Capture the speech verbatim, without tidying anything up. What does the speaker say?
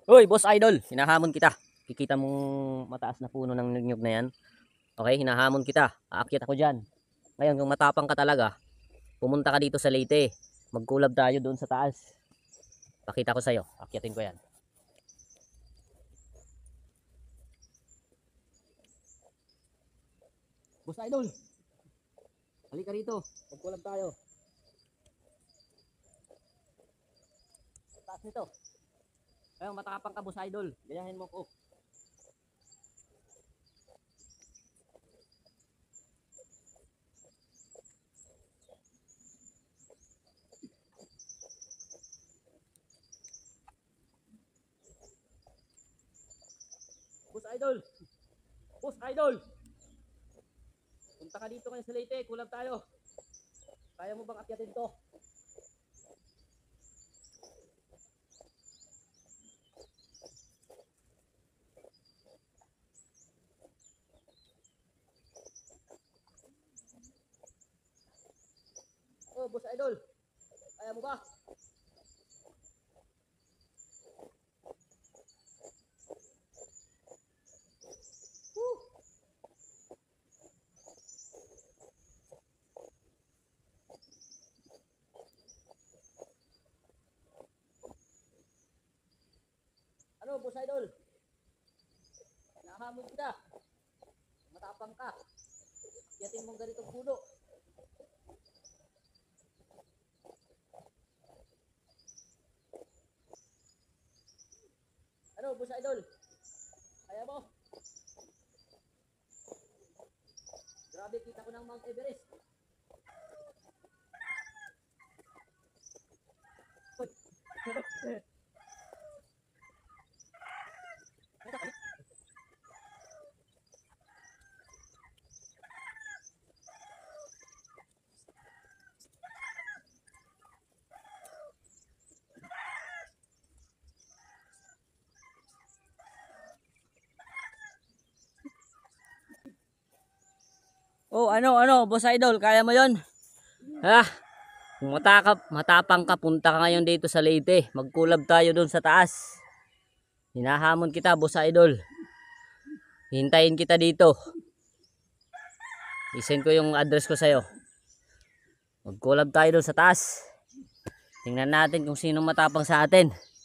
Hoy, boss idol, hinahamon kita. Kikita mong mataas na puno ng nyug na yan. Okay, hinahamon kita. Aakyat ako dyan. Ngayon, kung matapang ka talaga, pumunta ka dito sa Leyte. Magkulab tayo doon sa taas. Pakita ko sa'yo. Akyatin ko yan. Boss idol, halika rito. Magkulab tayo. Taas nito. Ayun, matapang ka, boss idol. Gayahin mo ko. Boss idol. Boss idol. Punta ka dito kayo sa Leyte. Kulab tayo. Kaya mo bang akyatin to? Oh, boss idol. Kaya mo ba? Woo! Ano, boss idol? Nahamon kita. Matapang ka. Yatin mong ganitong puno. Ano, boss idol? Kaya mo? Grabe, kita ko ng Mount Everest. Uy. Oh, ano, ano, boss idol, kaya mo yon? Ha? Kung matakap, matapang ka, punta ka ngayon dito sa Leyte. Magkulab tayo doon sa taas. Hinahamon kita, boss idol. Hintayin kita dito. I-send ko yung address ko sa'yo. Magkulab tayo doon sa taas. Tingnan natin kung sino matapang sa atin.